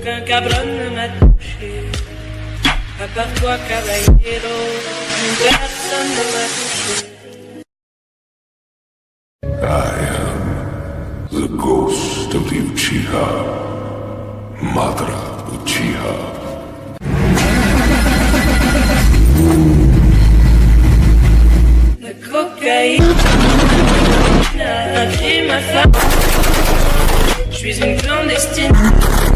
aucun cabron ne m'a touché. À part toi, caballero, personne ne m'a touché. I am the ghost of the Uchiha, Madara Uchiha. La cocaïne a tué ma femme. Je suis une clandestine.